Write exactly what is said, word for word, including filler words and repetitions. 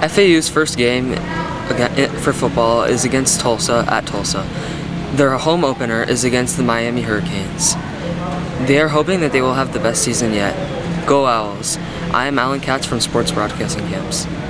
F A U's first game for football is against Tulsa at Tulsa. Their home opener is against the Miami Hurricanes. They are hoping that they will have the best season yet. Go Owls! I am Alan Katz from Sports Broadcasting Camps.